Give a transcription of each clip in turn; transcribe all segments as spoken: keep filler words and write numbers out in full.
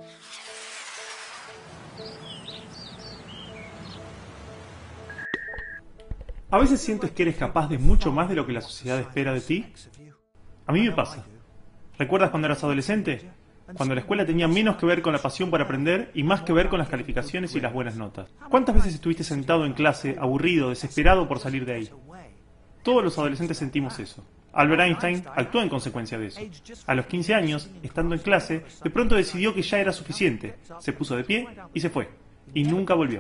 ¿A veces sientes que eres capaz de mucho más de lo que la sociedad espera de ti? A mí me pasa. ¿Recuerdas cuando eras adolescente? Cuando la escuela tenía menos que ver con la pasión por aprender y más que ver con las calificaciones y las buenas notas. ¿Cuántas veces estuviste sentado en clase, aburrido, desesperado por salir de ahí? Todos los adolescentes sentimos eso. Albert Einstein actuó en consecuencia de eso. A los quince años, estando en clase, de pronto decidió que ya era suficiente. Se puso de pie y se fue. Y nunca volvió.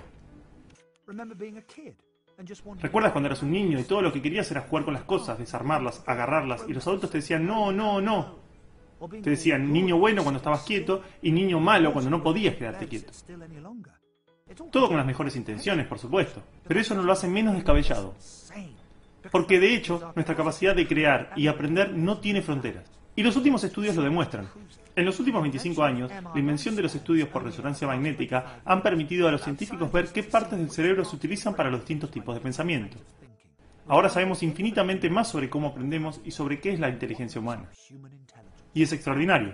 ¿Recuerdas cuando eras un niño y todo lo que querías era jugar con las cosas, desarmarlas, agarrarlas, y los adultos te decían no, no, no? Te decían niño bueno cuando estabas quieto y niño malo cuando no podías quedarte quieto. Todo con las mejores intenciones, por supuesto, pero eso no lo hace menos descabellado. Porque de hecho, nuestra capacidad de crear y aprender no tiene fronteras. Y los últimos estudios lo demuestran. En los últimos veinticinco años, la invención de los estudios por resonancia magnética han permitido a los científicos ver qué partes del cerebro se utilizan para los distintos tipos de pensamiento. Ahora sabemos infinitamente más sobre cómo aprendemos y sobre qué es la inteligencia humana. Y es extraordinario.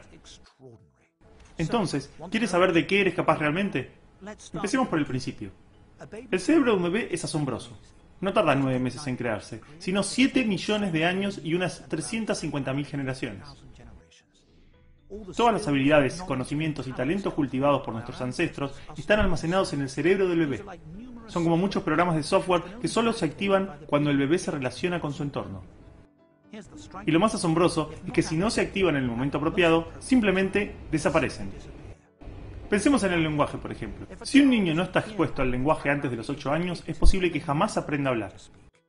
Entonces, ¿quieres saber de qué eres capaz realmente? Empecemos por el principio. El cerebro de un bebé es asombroso. No tarda nueve meses en crearse, sino siete millones de años y unas trescientas cincuenta mil generaciones. Todas las habilidades, conocimientos y talentos cultivados por nuestros ancestros están almacenados en el cerebro del bebé. Son como muchos programas de software que solo se activan cuando el bebé se relaciona con su entorno. Y lo más asombroso es que si no se activan en el momento apropiado, simplemente desaparecen. Pensemos en el lenguaje, por ejemplo. Si un niño no está expuesto al lenguaje antes de los ocho años, es posible que jamás aprenda a hablar.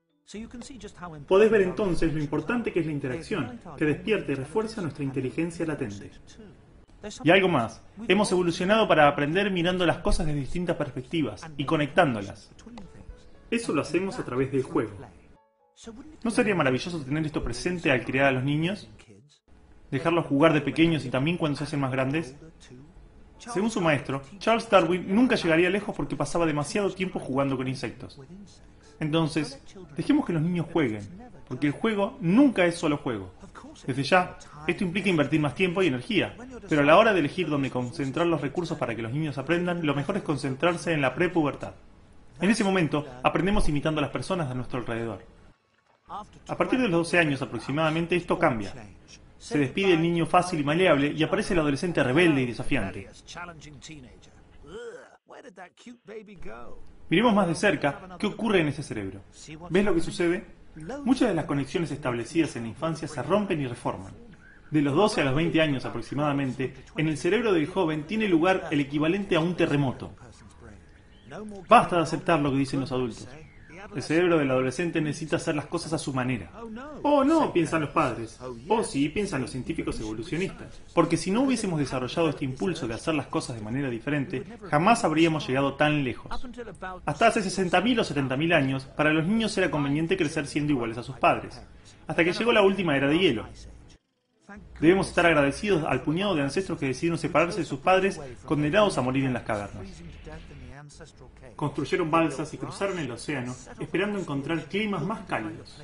Podés ver entonces lo importante que es la interacción, que despierta y refuerza nuestra inteligencia latente. Y algo más, hemos evolucionado para aprender mirando las cosas desde distintas perspectivas y conectándolas. Eso lo hacemos a través del juego. ¿No sería maravilloso tener esto presente al criar a los niños? ¿Dejarlos jugar de pequeños y también cuando se hacen más grandes? Según su maestro, Charles Darwin nunca llegaría lejos porque pasaba demasiado tiempo jugando con insectos. Entonces, dejemos que los niños jueguen, porque el juego nunca es solo juego. Desde ya, esto implica invertir más tiempo y energía, pero a la hora de elegir dónde concentrar los recursos para que los niños aprendan, lo mejor es concentrarse en la prepubertad. En ese momento, aprendemos imitando a las personas de nuestro alrededor. A partir de los doce años aproximadamente, esto cambia. Se despide el niño fácil y maleable y aparece el adolescente rebelde y desafiante. Miremos más de cerca qué ocurre en ese cerebro. ¿Ves lo que sucede? Muchas de las conexiones establecidas en la infancia se rompen y reforman. De los doce a los veinte años aproximadamente, en el cerebro del joven tiene lugar el equivalente a un terremoto. Basta de aceptar lo que dicen los adultos. El cerebro del adolescente necesita hacer las cosas a su manera. Oh no, piensan los padres. Oh sí, piensan los científicos evolucionistas. Porque si no hubiésemos desarrollado este impulso de hacer las cosas de manera diferente, jamás habríamos llegado tan lejos. Hasta hace sesenta mil o setenta mil años, para los niños era conveniente crecer siendo iguales a sus padres. Hasta que llegó la última era de hielo. Debemos estar agradecidos al puñado de ancestros que decidieron separarse de sus padres, condenados a morir en las cavernas. Construyeron balsas y cruzaron el océano, esperando encontrar climas más cálidos.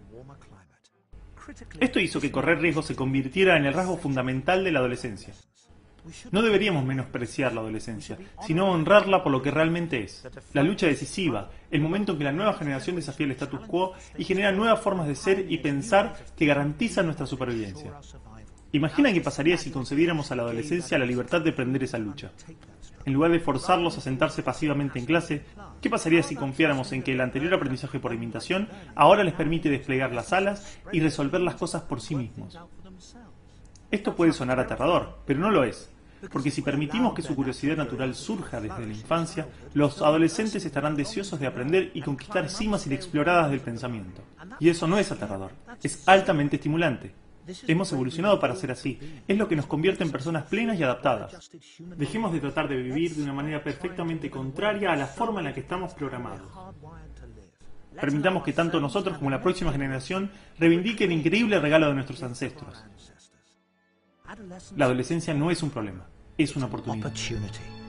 Esto hizo que correr riesgos se convirtiera en el rasgo fundamental de la adolescencia. No deberíamos menospreciar la adolescencia, sino honrarla por lo que realmente es. La lucha decisiva, el momento en que la nueva generación desafía el status quo y genera nuevas formas de ser y pensar que garantizan nuestra supervivencia. Imagina qué pasaría si concediéramos a la adolescencia la libertad de prender esa lucha. En lugar de forzarlos a sentarse pasivamente en clase, ¿qué pasaría si confiáramos en que el anterior aprendizaje por imitación ahora les permite desplegar las alas y resolver las cosas por sí mismos? Esto puede sonar aterrador, pero no lo es, porque si permitimos que su curiosidad natural surja desde la infancia, los adolescentes estarán deseosos de aprender y conquistar cimas inexploradas del pensamiento. Y eso no es aterrador, es altamente estimulante. Hemos evolucionado para ser así. Es lo que nos convierte en personas plenas y adaptadas. Dejemos de tratar de vivir de una manera perfectamente contraria a la forma en la que estamos programados. Permitamos que tanto nosotros como la próxima generación reivindiquen el increíble regalo de nuestros ancestros. La adolescencia no es un problema, es una oportunidad.